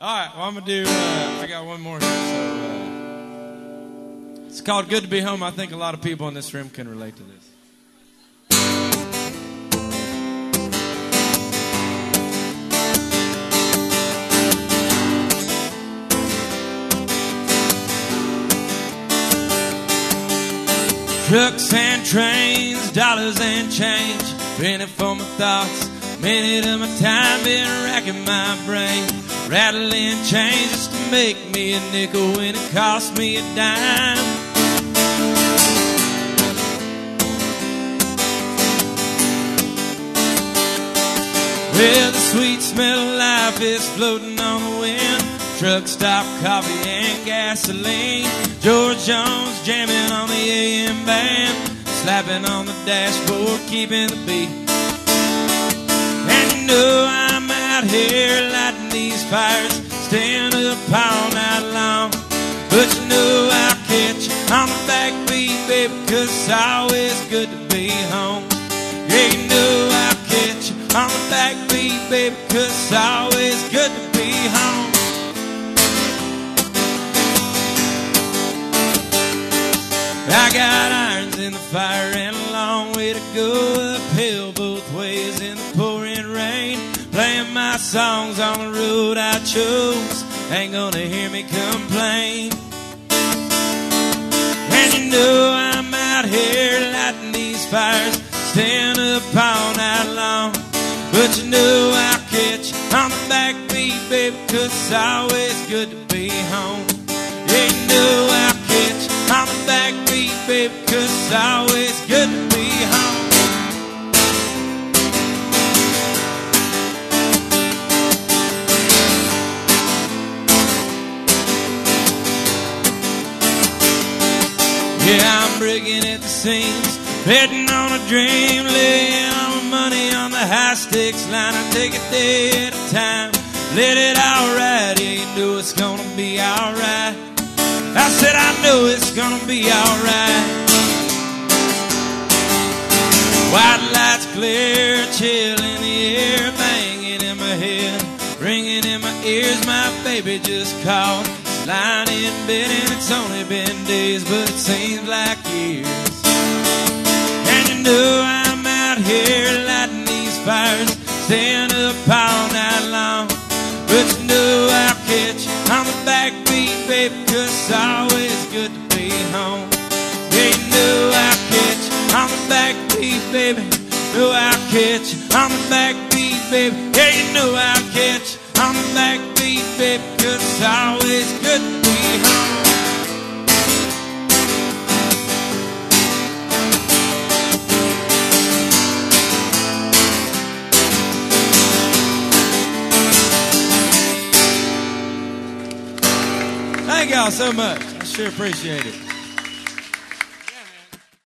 All right, well, I'm going to do, I got one more here. So it's called Good to Be Home. I think a lot of people in this room can relate to this. Trucks and trains, dollars and change, penny for my thoughts, minute of my time been racking my brain, rattling change just to make me a nickel when it cost me a dime. Well, the sweet smell of life is floating on the wind. Truck stop, coffee and gasoline. George Jones jamming on the AM band, slapping on the dashboard, keeping the beat. And you know I'm out here lighting these fires, staying up all night long. But you know I'll catch you on the backbeat, baby, 'cause it's always good to be home. Yeah, you know I'll catch you on the backbeat, baby, 'cause it's always good to be home. I got irons in the fire and a long way to go uphill both ways in the pouring rain. Playing my songs on the road I chose, ain't gonna hear me complain. And you know I'm out here lighting these fires, staying up all night long. But you know I'll catch you on the backbeat, baby, 'cause it's always good to be home. Yeah, you know I'll catch you on the backbeat, baby, 'cause it's always good to be home. Yeah, I'm breaking at the seams, betting on a dream, laying all my money on the high stakes line. I take a day at a time, let it all ride. Yeah, you know it's gonna be alright. I said I know it's gonna be alright. White lights clear, chill in the air, banging in my head, ringing in my ears. My baby just called, lying in bed, and it's only been days, but it seems like years. And you know I'm out here lighting these fires, staying up all night long. But you know I'll catch you on the backbeat, baby, 'cause it's always good to be home. Yeah, you know I'll catch you on the backbeat, baby. Know I'll catch you on the backbeat, baby. Yeah, you know I'll catch you on the backbeat, baby, 'cause it's always good to be home. Thank y'all so much. I sure appreciate it.